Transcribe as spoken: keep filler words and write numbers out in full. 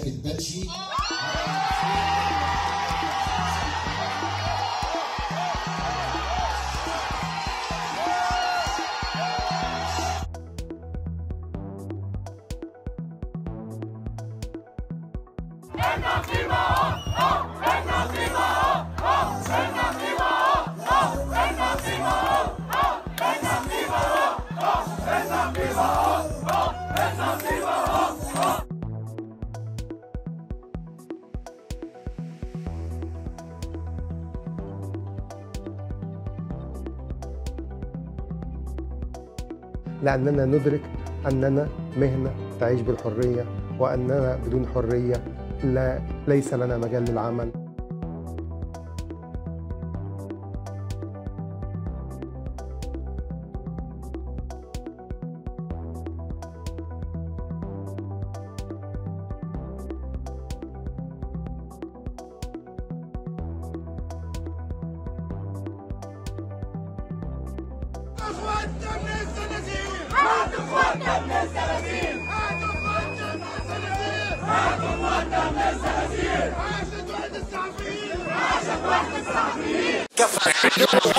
بتباتشي. لأننا ندرك أننا مهنة تعيش بالحرية، وأننا بدون حرية لا ليس لنا مجال للعمل. اخواتنا من الزنازير، هاتوا اخواتنا من الزنازير، هاتوا اخواتنا من الزنازير، هاتوا اخواتنا من الزنازير. عاشت وحدة الصحفيين، عاشت وحدة الصحفيين.